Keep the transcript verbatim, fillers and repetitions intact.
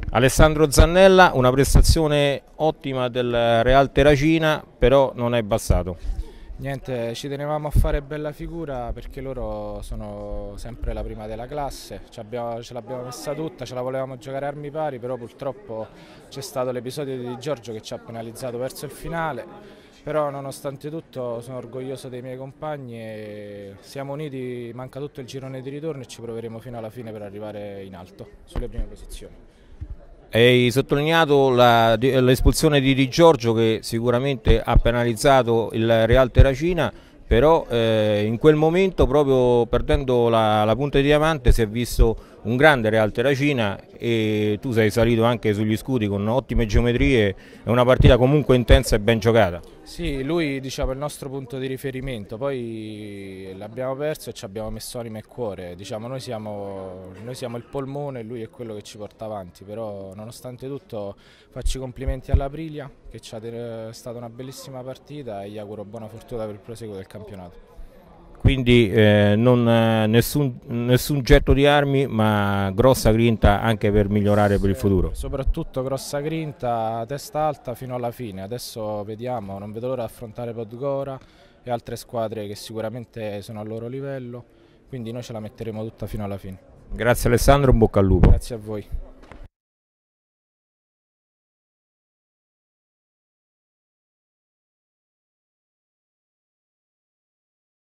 Alessandro Zannella, una prestazione ottima del Real Terracina, però non è bastato. Niente, ci tenevamo a fare bella figura perché loro sono sempre la prima della classe, ce l'abbiamo messa tutta, ce la volevamo giocare a armi pari, però purtroppo c'è stato l'episodio di Giorgio che ci ha penalizzato verso il finale, però nonostante tutto sono orgoglioso dei miei compagni e siamo uniti, manca tutto il girone di ritorno e ci proveremo fino alla fine per arrivare in alto, sulle prime posizioni. Hai sottolineato l'espulsione di Di Giorgio che sicuramente ha penalizzato il Real Terracina, però eh, in quel momento, proprio perdendo la, la punta di diamante, si è visto un grande Real Terracina e tu sei salito anche sugli scudi con ottime geometrie, è una partita comunque intensa e ben giocata. Sì, lui diciamo, è il nostro punto di riferimento, poi l'abbiamo perso e ci abbiamo messo anima e cuore, diciamo, noi, siamo, noi siamo il polmone e lui è quello che ci porta avanti, però nonostante tutto faccio i complimenti all'Aprilia che ci è stata una bellissima partita e gli auguro buona fortuna per il proseguo del campionato. Quindi eh, non, nessun, nessun getto di armi, ma grossa grinta anche per migliorare per il futuro. Soprattutto grossa grinta, testa alta fino alla fine. Adesso vediamo, non vedo l'ora di affrontare Podgora e altre squadre che sicuramente sono al loro livello, quindi noi ce la metteremo tutta fino alla fine. Grazie Alessandro, in bocca al lupo. Grazie a voi.